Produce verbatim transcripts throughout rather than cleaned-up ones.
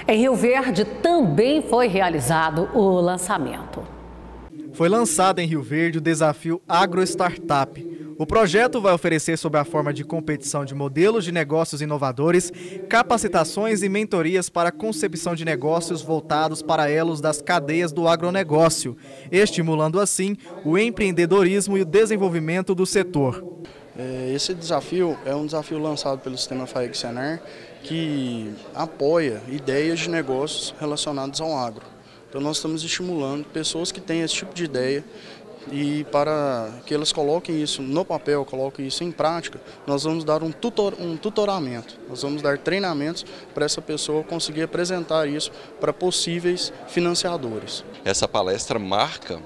Em Rio Verde também foi realizado o lançamento. Foi lançado em Rio Verde o desafio Agro Startup. O projeto vai oferecer, sob a forma de competição de modelos de negócios inovadores, capacitações e mentorias para a concepção de negócios voltados para elos das cadeias do agronegócio, estimulando assim o empreendedorismo e o desenvolvimento do setor. Esse desafio é um desafio lançado pelo Sistema FAEG-Senar que apoia ideias de negócios relacionados ao agro. Então nós estamos estimulando pessoas que têm esse tipo de ideia e para que elas coloquem isso no papel, coloquem isso em prática, nós vamos dar um, tutor, um tutoramento, nós vamos dar treinamentos para essa pessoa conseguir apresentar isso para possíveis financiadores. Essa palestra marca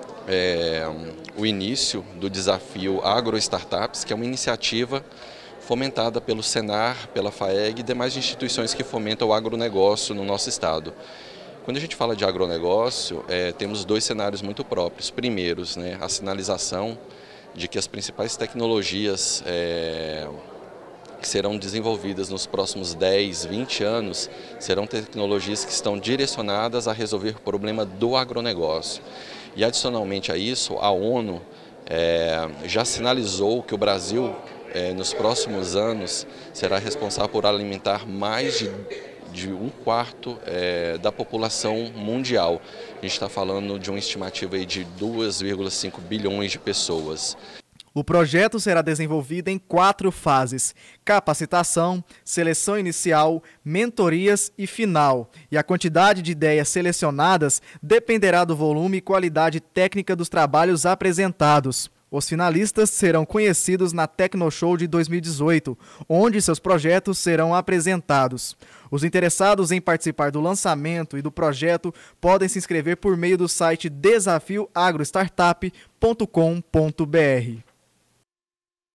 É, o início do desafio Agro Startups, que é uma iniciativa fomentada pelo Senar, pela FAEG e demais instituições que fomentam o agronegócio no nosso estado. Quando a gente fala de agronegócio, é, temos dois cenários muito próprios. Primeiros, né, a sinalização de que as principais tecnologias é, que serão desenvolvidas nos próximos dez, vinte anos serão tecnologias que estão direcionadas a resolver o problema do agronegócio. E adicionalmente a isso, a ONU é, já sinalizou que o Brasil, é, nos próximos anos, será responsável por alimentar mais de, de um quarto é, da população mundial. A gente está falando de uma estimativa aí de dois vírgula cinco bilhões de pessoas. O projeto será desenvolvido em quatro fases: capacitação, seleção inicial, mentorias e final. E a quantidade de ideias selecionadas dependerá do volume e qualidade técnica dos trabalhos apresentados. Os finalistas serão conhecidos na Tecnoshow de dois mil e dezoito, onde seus projetos serão apresentados. Os interessados em participar do lançamento e do projeto podem se inscrever por meio do site desafio agro startup ponto com ponto br.